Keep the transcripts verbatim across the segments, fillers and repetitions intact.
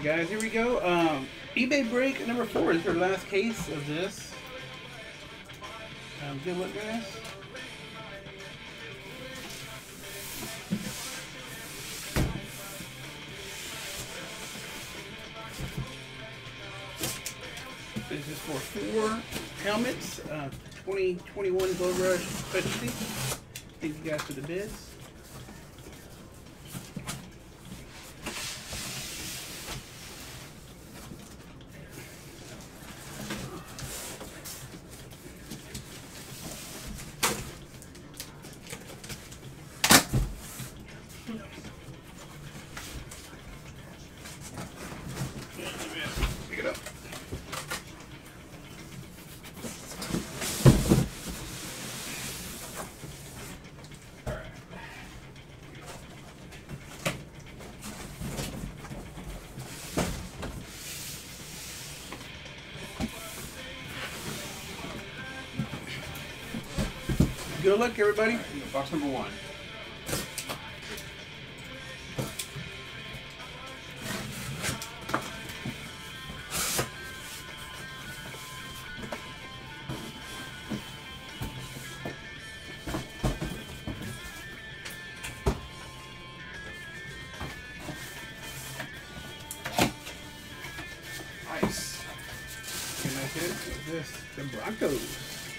guys, here we go. Um, eBay break number four is our last case of this. Um, good luck, guys. This is for four helmets, uh, twenty twenty-one Gold Rush Specialty. Thank you guys for the bids. Pick it up. Good luck, everybody. Box number one. Nice. Can I hit this? The Broncos.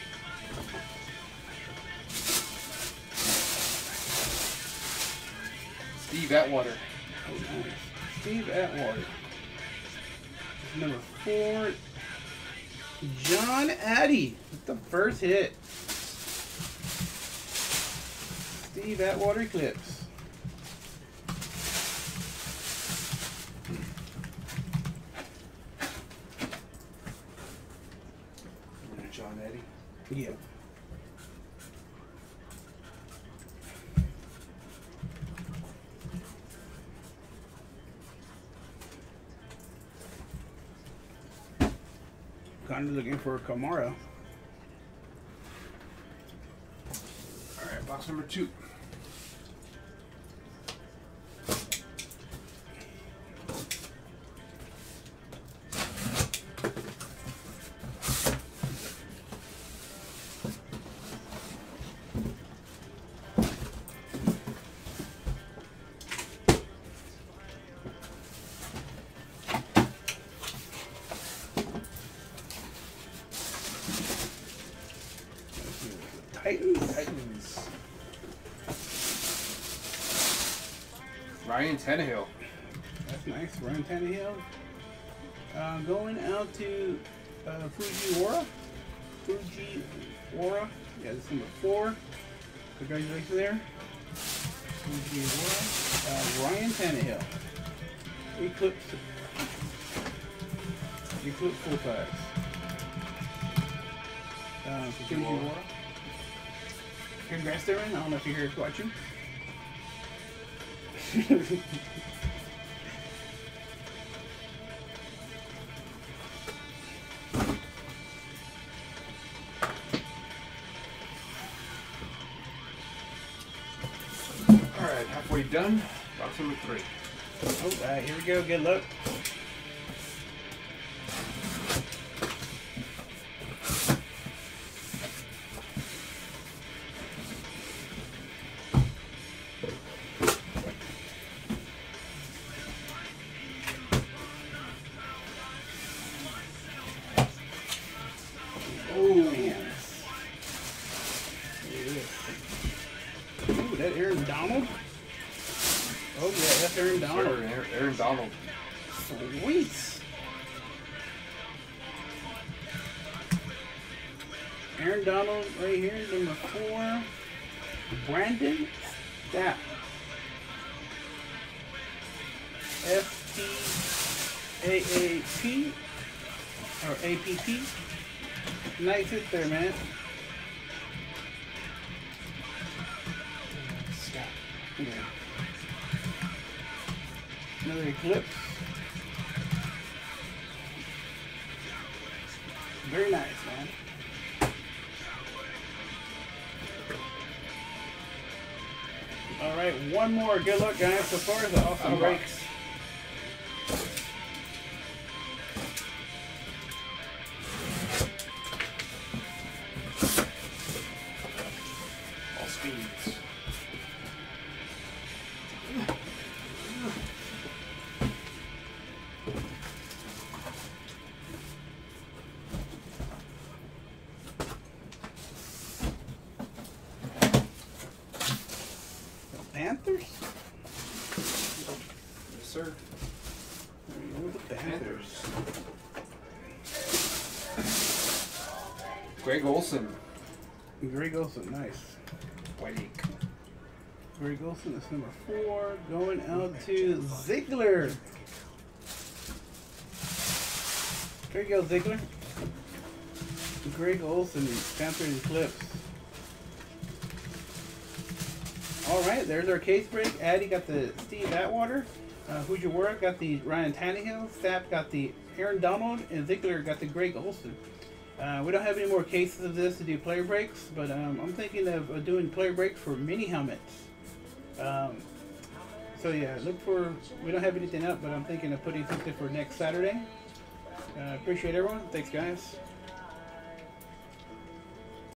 Steve Atwater. Oh, nice. Steve Atwater. Number four, John Addy with the first hit. Steve Atwater Eclipse. John Eddie. Yeah. Kind of looking for a Kamara. All right, box number two. Titans. Titans. Ryan Tannehill. That's nice. Ryan Tannehill. Uh, going out to uh, Fujiwara. Fujiwara. Yeah, this is number four. Congratulations there. Fujiwara. Uh, Ryan Tannehill. Eclipse. Eclipse full size. Uh, Fujiwara. Congrats, Darren. I don't know if you're here watching. All right, halfway done. Box number three. Oh, uh, here we go. Good luck. Oh, man. Ooh, that Aaron Donald? Oh, yeah, that's Aaron Donald. Sir, Aaron, Aaron Donald. Sweet. Aaron Donald right here, number four. Brandon Stapp. F T A A P or A P P. Nice hit there, man. Stop. Yeah. Another Eclipse. Very nice, man. All right, one more. Good luck, guys. So far, the awesome breaks. Panthers. Greg Olson. Greg Olson, nice. White. Greg Olson is number four. Going out to Ziegler. There you go, Ziegler. Greg Olson, Panther Eclipse. Alright, there's our case break. Addy got the Steve Atwater. Uh, Fujiwara got the Ryan Tannehill. Stapp got the Aaron Donald. And Ziegler got the Greg Olson. Uh, we don't have any more cases of this to do player breaks, but um, I'm thinking of uh, doing player breaks for mini helmets. Um, so yeah, look for, we don't have anything up, but I'm thinking of putting something for next Saturday. Uh, appreciate everyone. Thanks, guys.